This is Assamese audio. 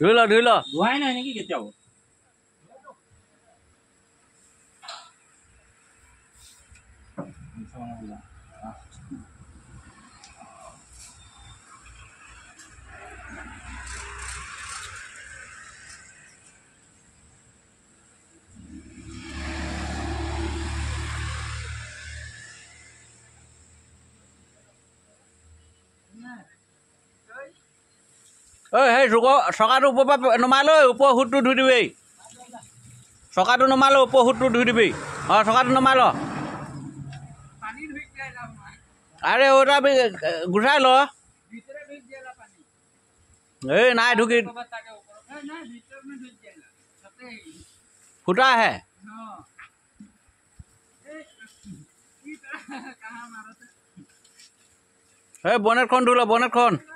ধুই ল ধোৱাই নাই নেকি কেতিয়াও ঐ সেই চকাটো ওপৰৰ পৰা নমাই লৈ ওপৰৰ সুতটো ধুই দিবি চকাটো নমাই লৈ ওপৰৰ সুতটো ধুই দিবি অঁ চকাটো নমাই ল আৰে ওটা গুচাই ল এই নাই ঢুকি ফুটা আহে এই বনেটখন ধুই ল বনেটখন